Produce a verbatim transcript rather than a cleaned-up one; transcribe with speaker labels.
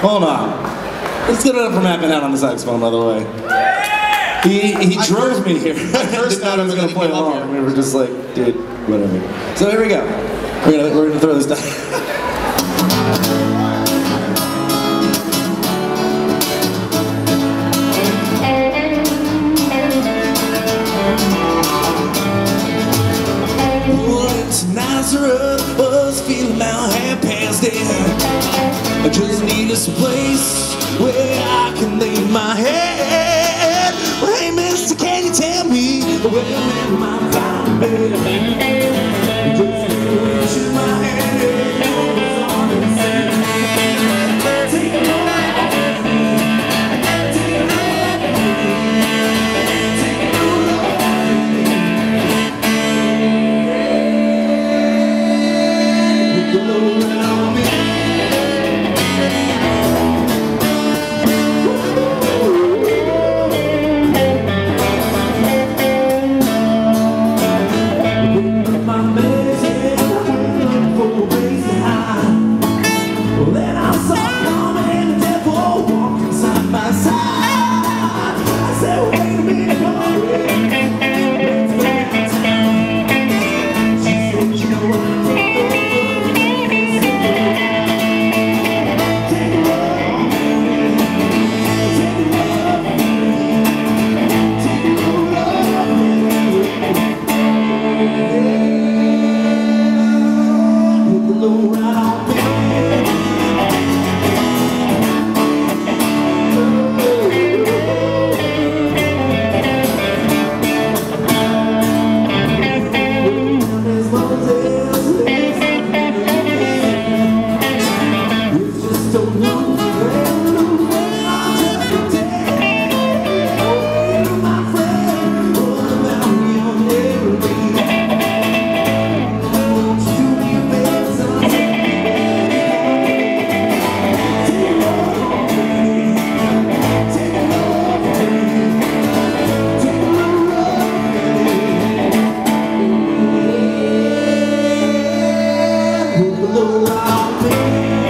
Speaker 1: Hold on. Let's get it up for Matt out on the saxophone, by the way. He he
Speaker 2: I
Speaker 1: drove
Speaker 2: first,
Speaker 1: me here.
Speaker 2: I first
Speaker 1: thought I was gonna play along.
Speaker 2: Here.
Speaker 1: We were just like, dude, whatever. So here we go. We're gonna we're gonna throw this down. Nazareth was feeling about half past eight. I just need a place where I can lay my head. Well, hey, mister, can you tell me where am I found bed? Just reaching my head on the sand. Take a look at me. Take a look at me. Take a look at me. Then I saw Carmen and the devil walking side by side. I said, wait a minute, Carmen. She said, you know what? Hello,